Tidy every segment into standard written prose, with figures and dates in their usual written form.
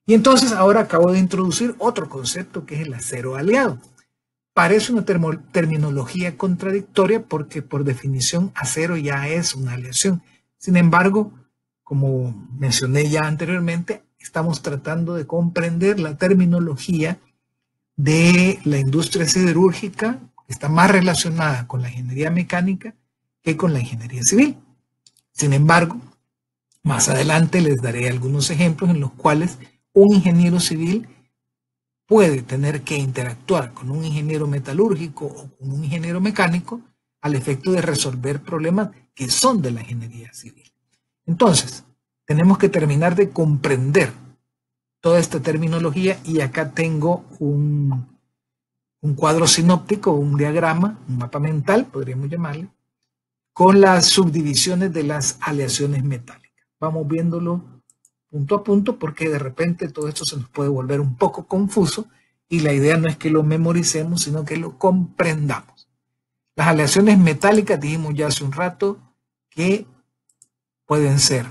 Y entonces ahora acabo de introducir otro concepto que es el acero aleado. Parece una terminología contradictoria porque por definición acero ya es una aleación. Sin embargo, como mencioné ya anteriormente, estamos tratando de comprender la terminología de la industria siderúrgica, que está más relacionada con la ingeniería mecánica que con la ingeniería civil. Sin embargo, más adelante les daré algunos ejemplos en los cuales un ingeniero civil puede tener que interactuar con un ingeniero metalúrgico o con un ingeniero mecánico al efecto de resolver problemas que son de la ingeniería civil. Entonces, tenemos que terminar de comprender toda esta terminología y acá tengo un cuadro sinóptico, un diagrama, un mapa mental, podríamos llamarle, con las subdivisiones de las aleaciones metálicas. Vamos viéndolo punto a punto porque de repente todo esto se nos puede volver un poco confuso y la idea no es que lo memoricemos, sino que lo comprendamos. Las aleaciones metálicas dijimos ya hace un rato que pueden ser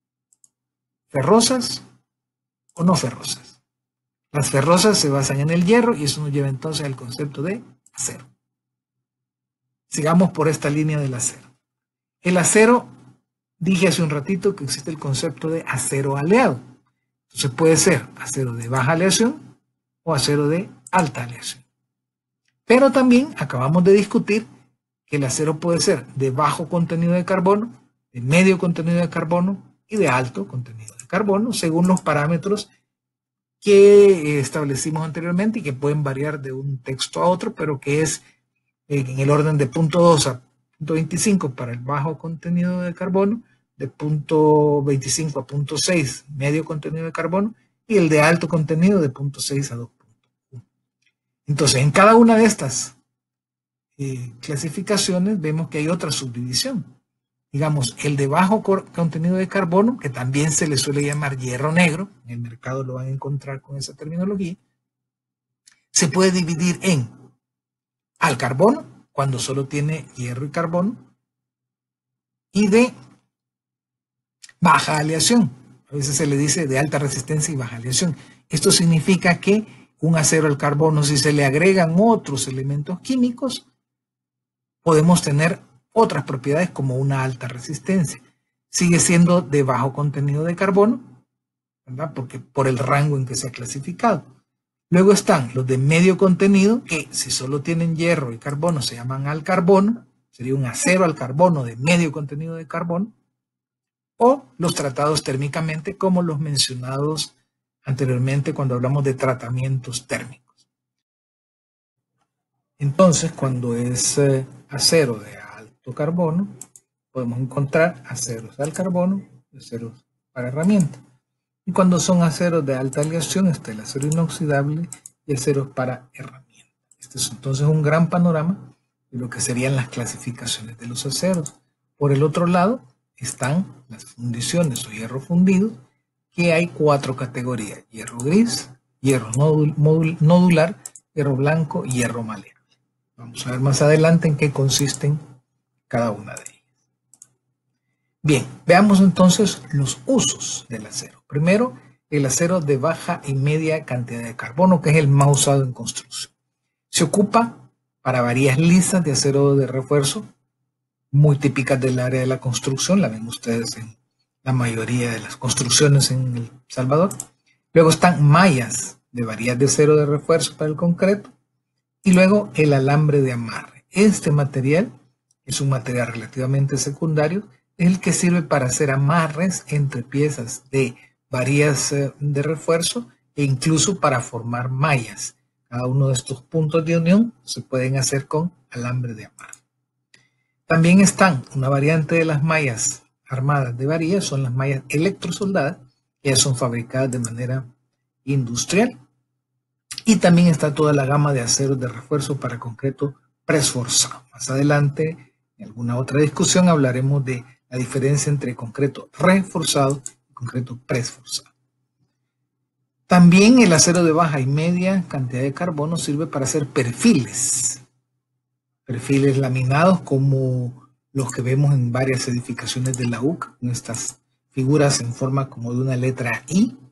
ferrosas o no ferrosas. Las ferrosas se basan en el hierro y eso nos lleva entonces al concepto de acero. Sigamos por esta línea del acero. El acero, dije hace un ratito que existe el concepto de acero aleado. Entonces puede ser acero de baja aleación o acero de alta aleación. Pero también acabamos de discutir que el acero puede ser de bajo contenido de carbono, de medio contenido de carbono y de alto contenido de carbono, según los parámetros que establecimos anteriormente y que pueden variar de un texto a otro, pero que es en el orden de 0.2 a 0.25 para el bajo contenido de carbono, de 0.25 a 0.6 medio contenido de carbono y el de alto contenido de 0.6 a 2.1. Entonces, en cada una de estas clasificaciones vemos que hay otra subdivisión. Digamos, el de bajo contenido de carbono, que también se le suele llamar hierro negro, en el mercado lo van a encontrar con esa terminología, se puede dividir en al carbono, cuando solo tiene hierro y carbono, y de baja aleación. A veces se le dice de alta resistencia y baja aleación. Esto significa que un acero al carbono, si se le agregan otros elementos químicos, podemos tener otras propiedades como una alta resistencia. Sigue siendo de bajo contenido de carbono, ¿verdad? Porque por el rango en que se ha clasificado. Luego están los de medio contenido, que si solo tienen hierro y carbono se llaman al carbono, sería un acero al carbono de medio contenido de carbono, o los tratados térmicamente como los mencionados anteriormente cuando hablamos de tratamientos térmicos. Entonces, cuando es acero de alto carbono, podemos encontrar aceros al carbono y aceros para herramientas. Y cuando son aceros de alta aleación está el acero inoxidable y aceros para herramientas. Este es entonces un gran panorama de lo que serían las clasificaciones de los aceros. Por el otro lado están las fundiciones o hierro fundido, que hay 4 categorías: hierro gris, hierro nodular, hierro blanco y hierro maleable. Vamos a ver más adelante en qué consisten cada una de ellas. Bien, veamos entonces los usos del acero. Primero, el acero de baja y media cantidad de carbono, que es el más usado en construcción. Se ocupa para varillas lisas de acero de refuerzo, muy típicas del área de la construcción, la ven ustedes en la mayoría de las construcciones en El Salvador. Luego están mallas de varillas de acero de refuerzo para el concreto. Y luego el alambre de amarre. Este material es un material relativamente secundario, es el que sirve para hacer amarres entre piezas de varillas de refuerzo e incluso para formar mallas. Cada uno de estos puntos de unión se pueden hacer con alambre de amarre. También están una variante de las mallas armadas de varillas, son las mallas electrosoldadas, que ya son fabricadas de manera industrial. Y también está toda la gama de aceros de refuerzo para concreto presforzado. Más adelante, en alguna otra discusión, hablaremos de la diferencia entre concreto reforzado y concreto presforzado. También el acero de baja y media cantidad de carbono sirve para hacer perfiles. Perfiles laminados como los que vemos en varias edificaciones de la UC, con estas figuras en forma como de una letra I,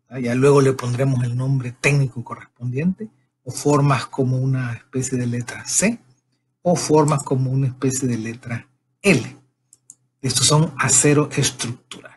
Ya luego le pondremos el nombre técnico correspondiente, o formas como una especie de letra C, o formas como una especie de letra L. Estos son acero estructural.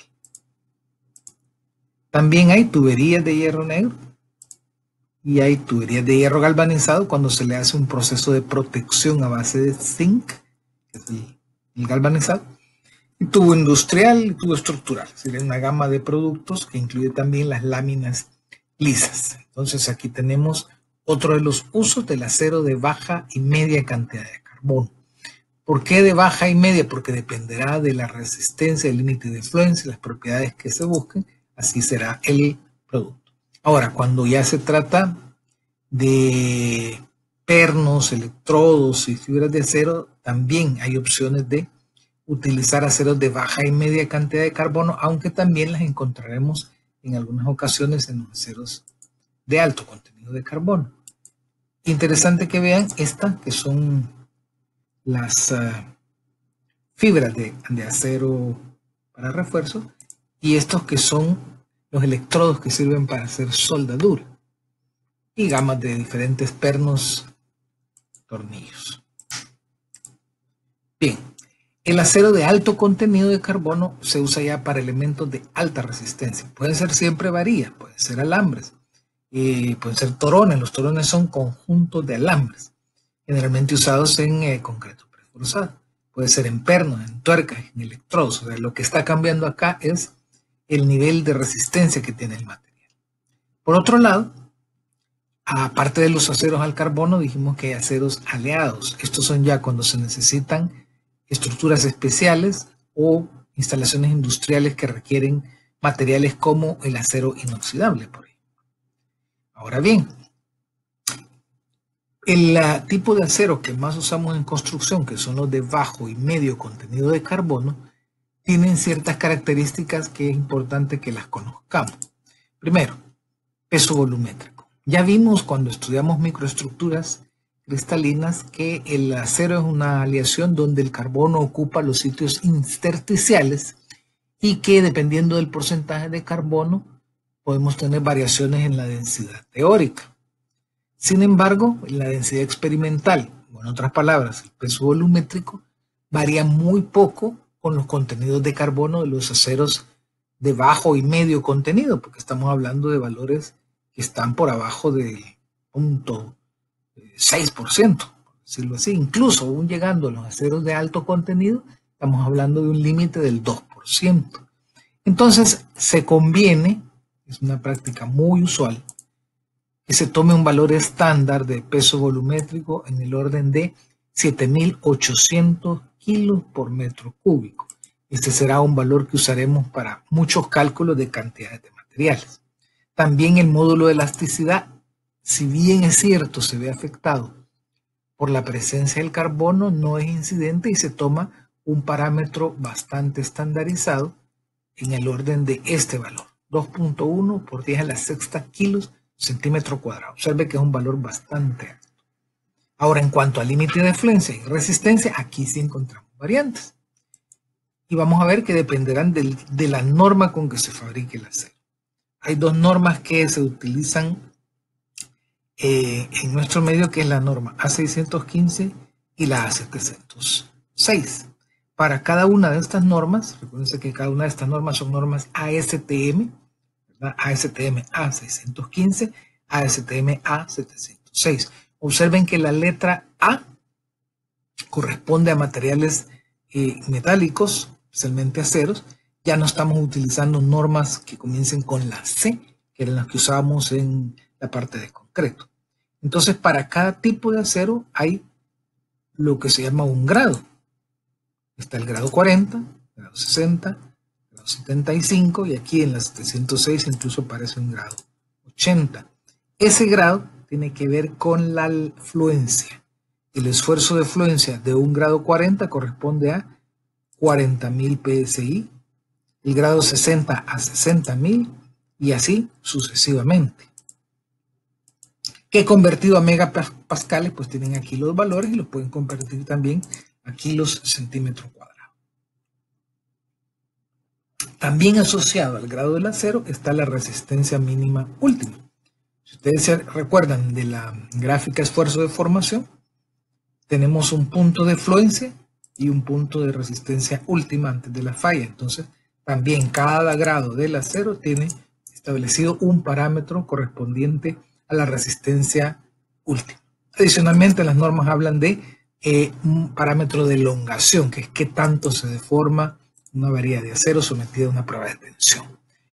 También hay tuberías de hierro negro y hay tuberías de hierro galvanizado cuando se le hace un proceso de protección a base de zinc, que es el galvanizado, y tubo industrial y tubo estructural. Sería una gama de productos que incluye también las láminas lisas. Entonces aquí tenemos otro de los usos del acero de baja y media cantidad de carbono. ¿Por qué de baja y media? Porque dependerá de la resistencia, el límite de fluencia, las propiedades que se busquen, así será el producto. Ahora, cuando ya se trata de pernos, electrodos y fibras de acero, también hay opciones de utilizar aceros de baja y media cantidad de carbono, aunque también las encontraremos en algunas ocasiones en los aceros de alto contenido de carbono. Interesante que vean esta, que son las fibras de acero para refuerzo, y estos que son los electrodos que sirven para hacer soldadura, y gamas de diferentes pernos, tornillos. Bien, el acero de alto contenido de carbono se usa ya para elementos de alta resistencia. Pueden ser siempre varillas, pueden ser alambres, pueden ser torones. Los torones son conjuntos de alambres, generalmente usados en concreto preforzado. Puede ser en pernos, en tuercas, en electrodos. O sea, lo que está cambiando acá es el nivel de resistencia que tiene el material. Por otro lado, aparte de los aceros al carbono, dijimos que hay aceros aleados. Estos son ya cuando se necesitan estructuras especiales o instalaciones industriales que requieren materiales como el acero inoxidable, por ejemplo. Ahora bien, el tipo de acero que más usamos en construcción, que son los de bajo y medio contenido de carbono, tienen ciertas características que es importante que las conozcamos. Primero, peso volumétrico. Ya vimos cuando estudiamos microestructuras cristalinas que el acero es una aleación donde el carbono ocupa los sitios intersticiales y que dependiendo del porcentaje de carbono podemos tener variaciones en la densidad teórica. Sin embargo, la densidad experimental, o en otras palabras, el peso volumétrico, varía muy poco con los contenidos de carbono de los aceros de bajo y medio contenido, porque estamos hablando de valores que están por abajo del 0.6%, por decirlo así. Incluso aún llegando a los aceros de alto contenido, estamos hablando de un límite del 2%. Entonces, se conviene, es una práctica muy usual, que se tome un valor estándar de peso volumétrico en el orden de 7.800 kilos por metro cúbico. Este será un valor que usaremos para muchos cálculos de cantidades de materiales. También el módulo de elasticidad, si bien es cierto, se ve afectado por la presencia del carbono, no es incidente y se toma un parámetro bastante estandarizado en el orden de este valor, 2.1 por 10 a la sexta kilos centímetro cuadrado. Observe que es un valor bastante alto. Ahora, en cuanto al límite de fluencia y resistencia, aquí sí encontramos variantes. Y vamos a ver que dependerán de la norma con que se fabrique el acero. Hay dos normas que se utilizan en nuestro medio, que es la norma A615 y la A706. Para cada una de estas normas, recuerden que cada una de estas normas son normas ASTM, ASTM A615, ASTM A706. Observen que la letra A corresponde a materiales metálicos, especialmente aceros. Ya no estamos utilizando normas que comiencen con la C, que eran las que usábamos en la parte de concreto. Entonces, para cada tipo de acero hay lo que se llama un grado. Está el grado 40, grado 60, grado 75 y aquí en la 706 incluso aparece un grado 80. Ese grado tiene que ver con la fluencia. El esfuerzo de fluencia de un grado 40 corresponde a 40.000 PSI, el grado 60 a 60.000 y así sucesivamente. Que convertido a megapascales, pues tienen aquí los valores y los pueden convertir también a kilos centímetro cuadrado. También asociado al grado del acero está la resistencia mínima última. Si ustedes se recuerdan de la gráfica esfuerzo de formación, tenemos un punto de fluencia y un punto de resistencia última antes de la falla. Entonces, también cada grado del acero tiene establecido un parámetro correspondiente a la resistencia última. Adicionalmente, las normas hablan de un parámetro de elongación, que es qué tanto se deforma una varilla de acero sometida a una prueba de tensión.